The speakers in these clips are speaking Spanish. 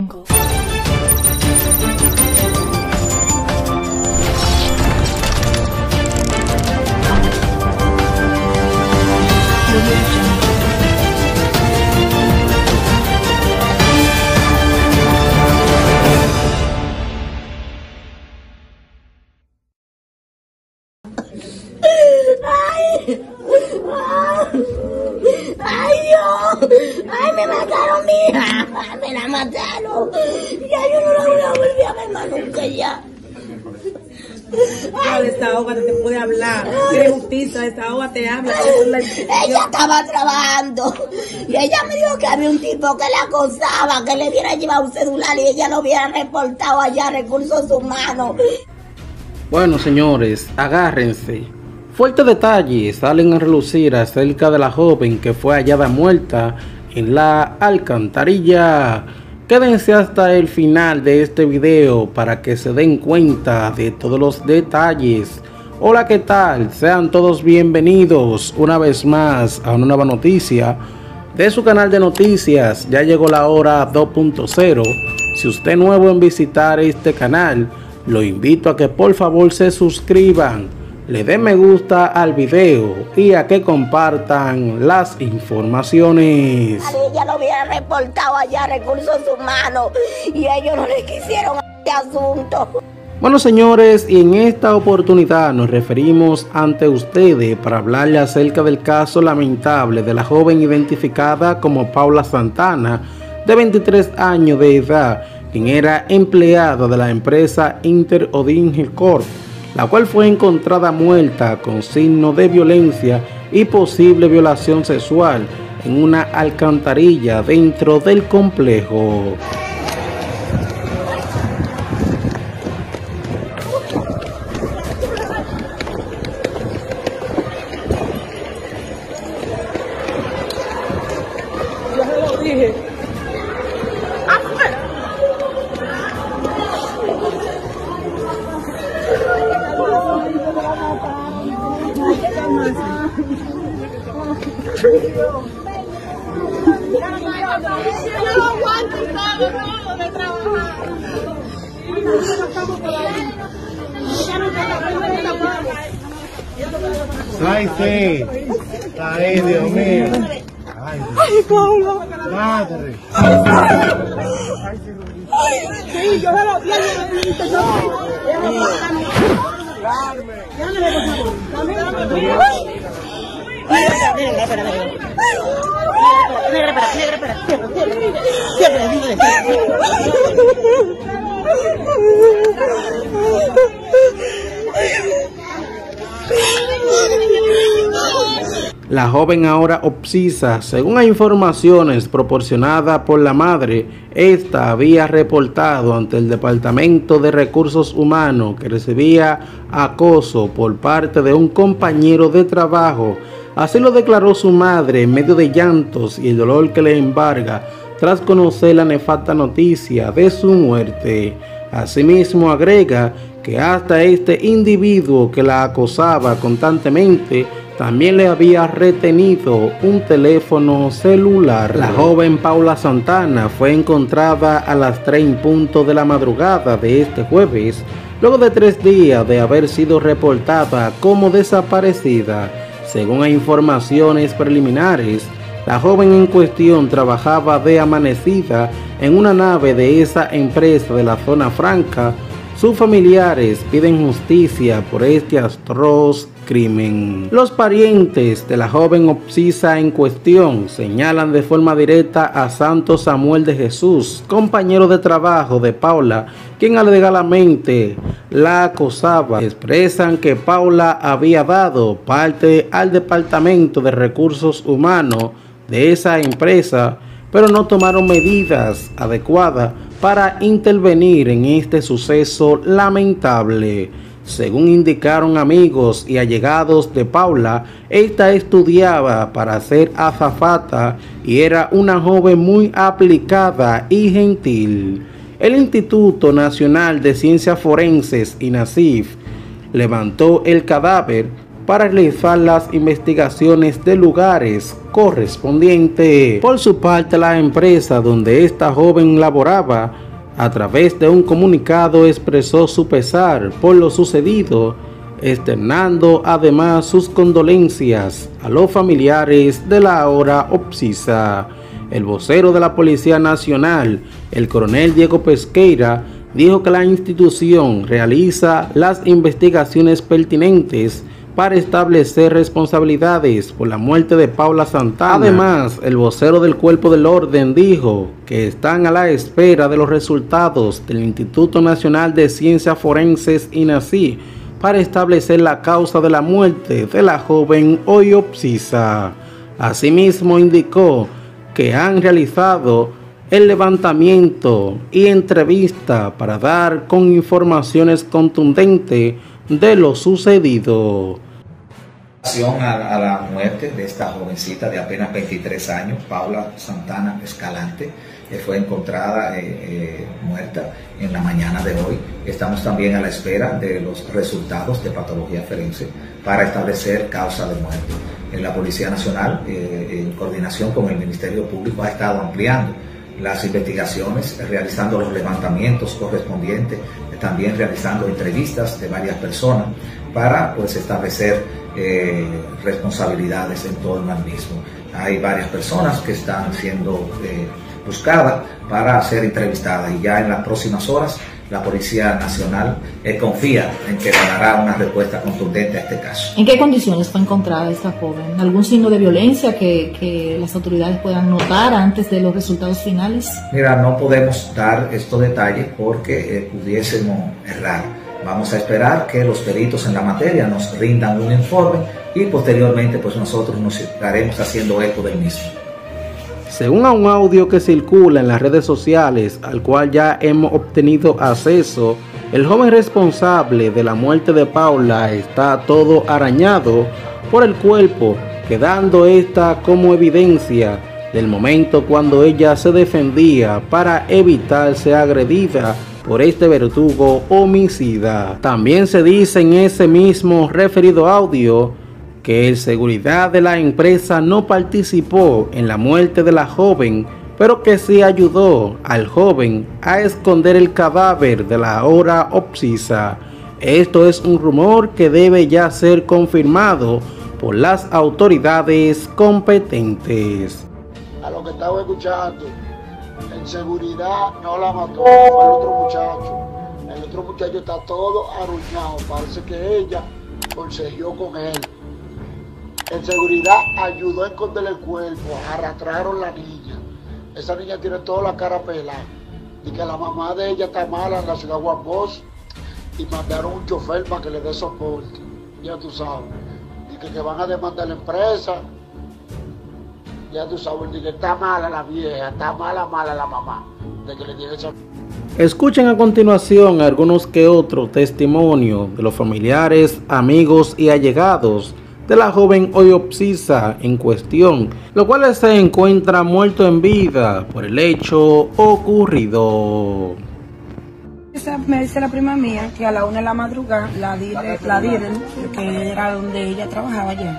¡Ay, Dios! ¡Ay, me mataron, mi hija! ¡Ay, me la mataron! Ya yo no la voy a volver a ver más nunca ya. Desahógate, te puede hablar. Quiere justicia, desahógate, habla. Ella estaba trabajando y ella me dijo que había un tipo que la acosaba, que le hubiera llevado un celular y ella lo hubiera reportado allá a Recursos Humanos. Bueno, señores, agárrense. Fuertes detalles salen a relucir acerca de la joven que fue hallada muerta en la alcantarilla. Quédense hasta el final de este video para que se den cuenta de todos los detalles. Hola, ¿qué tal? Sean todos bienvenidos una vez más a una nueva noticia de su canal de noticias. Ya llegó la hora 2.0. Si usted es nuevo en visitar este canal, lo invito a que por favor se suscriban, le den me gusta al video y a que compartan las informaciones. Ella lo hubiera reportado allá a Recursos Humanos y ellos no le quisieron este asunto. Bueno, señores, y en esta oportunidad nos referimos ante ustedes para hablarle acerca del caso lamentable de la joven identificada como Paula Santana, de 23 años de edad, quien era empleada de la empresa Inter Odin Corp, la cual fue encontrada muerta con signos de violencia y posible violación sexual en una alcantarilla dentro del complejo. Yo se lo dije. Yo no aguanto de trabajar. Ay, sí. Ay, Dios mío. Ay, Paula. Madre. Sí, yo se lo dije. La joven ahora obsesa, según hay informaciones proporcionadas por la madre, esta había reportado ante el Departamento de Recursos Humanos que recibía acoso por parte de un compañero de trabajo. Así lo declaró su madre en medio de llantos y el dolor que le embarga tras conocer la nefasta noticia de su muerte. Asimismo agrega que hasta este individuo que la acosaba constantemente también le había retenido un teléfono celular. La joven Paula Santana fue encontrada a las 3:00 de la madrugada de este jueves, luego de 3 días de haber sido reportada como desaparecida. Según hay informaciones preliminares, la joven en cuestión trabajaba de amanecida en una nave de esa empresa de la zona franca. Sus familiares piden justicia por este atroz crimen. Los parientes de la joven obsesa en cuestión señalan de forma directa a Santo Samuel de Jesús, compañero de trabajo de Paula, quien alegadamente la acosaba. Expresan que Paula había dado parte al Departamento de Recursos Humanos de esa empresa, pero no tomaron medidas adecuadas para intervenir en este suceso lamentable. Según indicaron amigos y allegados de Paula, esta estudiaba para ser azafata y era una joven muy aplicada y gentil. El Instituto Nacional de Ciencias Forenses, INACIF, levantó el cadáver para realizar las investigaciones de lugares correspondientes. Por su parte, la empresa donde esta joven laboraba, a través de un comunicado, expresó su pesar por lo sucedido, externando además sus condolencias a los familiares de la ahora occisa. El vocero de la Policía Nacional, el coronel Diego Pesqueira, dijo que la institución realiza las investigaciones pertinentes para establecer responsabilidades por la muerte de Paula Santana. Además, el vocero del Cuerpo del Orden dijo que están a la espera de los resultados del Instituto Nacional de Ciencias Forenses INACI para establecer la causa de la muerte de la joven hoy occisa. Asimismo, indicó que han realizado el levantamiento y entrevista para dar con informaciones contundentes de lo sucedido. A la muerte de esta jovencita de apenas 23 años, Paula Santana Escalante, fue encontrada muerta en la mañana de hoy. Estamos también a la espera de los resultados de patología forense para establecer causa de muerte. La Policía Nacional, en coordinación con el Ministerio Público, ha estado ampliando las investigaciones, realizando los levantamientos correspondientes, también realizando entrevistas de varias personas para establecer responsabilidades en torno al mismo. Hay varias personas que están siendo buscadas para ser entrevistadas y ya en las próximas horas la Policía Nacional confía en que dará una respuesta contundente a este caso. ¿En qué condiciones fue encontrada esta joven? ¿Algún signo de violencia que las autoridades puedan notar antes de los resultados finales? Mira, no podemos dar estos detalles porque pudiésemos errar. Vamos a esperar que los peritos en la materia nos rindan un informe y posteriormente nosotros nos estaremos haciendo eco del mismo. Según a un audio que circula en las redes sociales, al cual ya hemos obtenido acceso, el joven responsable de la muerte de Paula está todo arañado por el cuerpo, quedando esta como evidencia del momento cuando ella se defendía para evitar ser agredida por este verdugo homicida. También se dice en ese mismo referido audio que el seguridad de la empresa no participó en la muerte de la joven, pero que sí ayudó al joven a esconder el cadáver de la ahora occisa. Esto es un rumor que debe ya ser confirmado por las autoridades competentes. A lo que estaba escuchando, en seguridad no la mató, fue el otro muchacho. El otro muchacho está todo arruinado, parece que ella consiguió con él. En seguridad ayudó a esconder el cuerpo, arrastraron la niña. Esa niña tiene toda la cara pelada. Y que la mamá de ella está mala en la ciudad de Juan Bosch y mandaron un chofer para que le dé soporte. Ya tú sabes. Y que van a demandar la empresa. Ya tú sabes, que está mala la vieja, está mala la mamá. De que le tiene esa... Escuchen a continuación algunos que otros testimonios de los familiares, amigos y allegados de la joven hoy occisa en cuestión, lo cual se encuentra muerto en vida por el hecho ocurrido. Me dice la prima mía que a la 1 de la madrugada la dieron, que era donde ella trabajaba allá,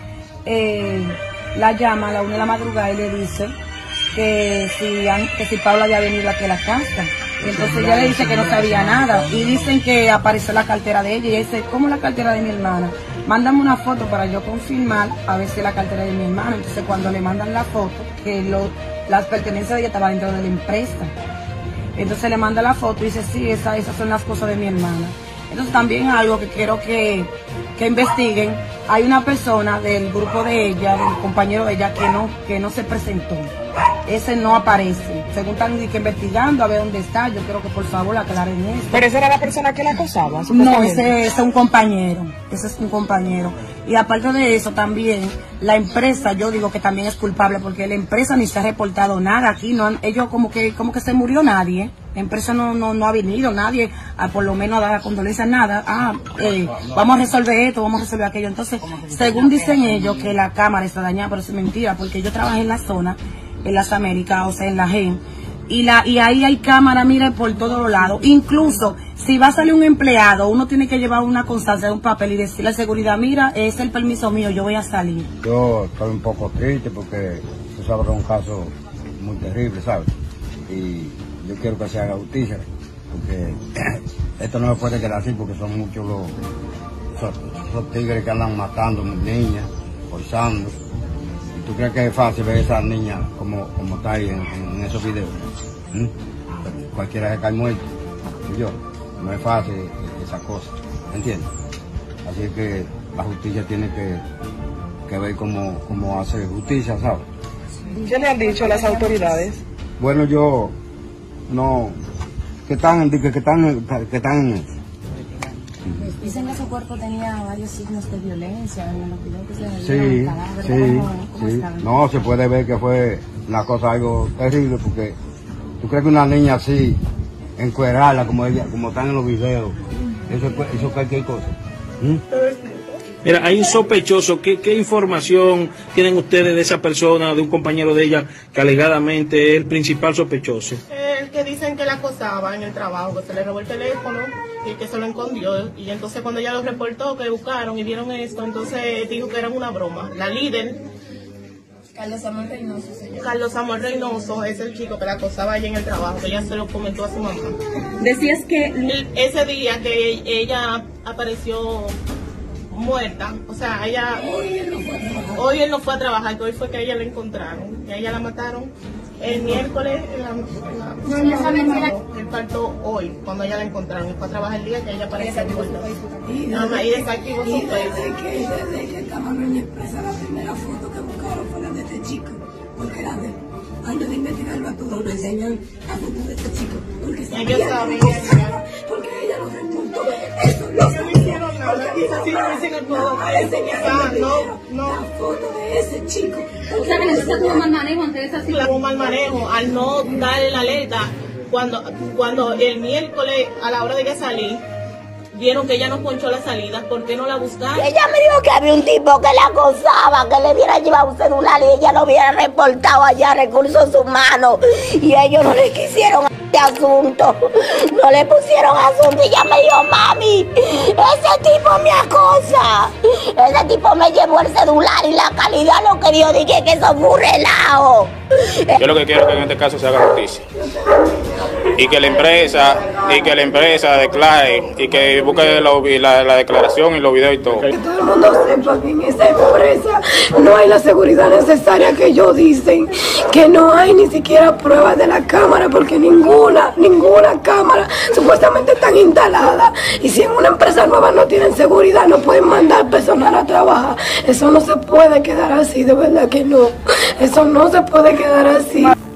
la llama a la 1 de la madrugada y le dice que si Paula había venido aquí a la casa. Y entonces ella le dice que no sabía nada y dicen que apareció la cartera de ella y ella dice, ¿cómo la cartera de mi hermana? Mándame una foto para yo confirmar a ver si es la cartera de mi hermana. Entonces cuando le mandan la foto, que las pertenencias de ella estaban dentro de la empresa. Entonces le manda la foto y dice, sí, esas son las cosas de mi hermana. Entonces también algo que quiero que investiguen, hay una persona del grupo de ella, del compañero de ella, que no se presentó. Ese no aparece. Según están investigando a ver dónde está, yo quiero que por favor aclaren eso. ¿Pero esa era la persona que la acosaba? No, ese es un compañero. Ese es un compañero. Y aparte de eso también, la empresa, yo digo que también es culpable porque la empresa ni se ha reportado nada aquí. No, ellos como que se murió nadie. La empresa no ha venido nadie, por lo menos a dar condolencias, nada. Vamos a resolver esto, vamos a resolver aquello. Entonces, según dicen ellos que la cámara está dañada, pero eso es mentira, porque yo trabajé en la zona, en las Américas, o sea, en la GEN, y ahí hay cámara, mira, por todos lados. Incluso si va a salir un empleado, uno tiene que llevar una constancia de un papel y decirle a la seguridad, mira, es el permiso mío, yo voy a salir. Yo estoy un poco triste porque tú sabes que es un caso muy terrible, ¿sabes? Y yo quiero que se haga justicia, porque esto no se puede quedar así, porque son muchos los tigres que andan matando niñas, forzando. ¿Y tú crees que es fácil ver a esas niñas como está ahí en esos videos? Cualquiera se cae muerto. Y yo, no es fácil esa cosa, ¿entiendes? Así que la justicia tiene que ver cómo hace justicia, ¿sabes? ¿Qué le han dicho las autoridades? Bueno, yo no, que están en eso. Dicen que su cuerpo tenía varios signos de violencia en los videos que se veían. Sí. No, se puede ver que fue una cosa algo terrible, porque tú crees que una niña así, encuerarla como están en los videos, eso cualquier cosa. Mira, hay un sospechoso. ¿Qué información tienen ustedes de esa persona, de un compañero de ella, que alegadamente es el principal sospechoso? El que dicen que la acosaba en el trabajo, que se le robó el teléfono y que se lo escondió. Y entonces cuando ella lo reportó, que buscaron y vieron esto, entonces dijo que era una broma. La líder, Carlos Samuel Reynoso se llama. Carlos Samuel Reynoso es el chico que la acosaba allí en el trabajo, que ella se lo comentó a su mamá. Decías que ese día que ella apareció muerta, o sea, hoy él no fue a trabajar, que hoy fue que a ella la encontraron, y a ella la mataron el miércoles, él faltó hoy, cuando ella la encontraron, y fue a trabajar el día que ella apareció muerta. Y desactivó su Facebook. Desde que estaban en la empresa, la primera foto que buscaron fue la de este chico, porque era de antes de investigarlo a todos, nos enseñan la foto de este chico, porque porque ella lo reportó, eso lo hicieron nada, la foto de ese chico. O sea, que necesita tuvo mal manejo ante esa situación. Tuvo mal manejo al no darle la alerta cuando el miércoles a la hora de que salí vieron que ella no ponchó la salida. ¿Por qué no la buscaron? Ella me dijo que había un tipo que la acosaba, que le hubiera llevado un celular y ella lo hubiera reportado allá a Recursos Humanos, y ellos no le quisieron este asunto, no le pusieron asunto. Y ella me dijo, mami, ese tipo me acosa, ese tipo me llevó el celular y la calidad, lo que yo dije que eso fue un relajo. Yo lo que quiero es que en este caso se haga justicia y que la empresa declare y que busque la declaración y los videos y todo. Que todo el mundo sepa que en esa empresa no hay la seguridad necesaria que ellos dicen, que no hay ni siquiera pruebas de la cámara, porque ninguna cámara supuestamente están instaladas, y si en una empresa nueva no tienen seguridad no pueden mandar personal a trabajar. Eso no se puede quedar así, de verdad que no, eso no se puede quedar así.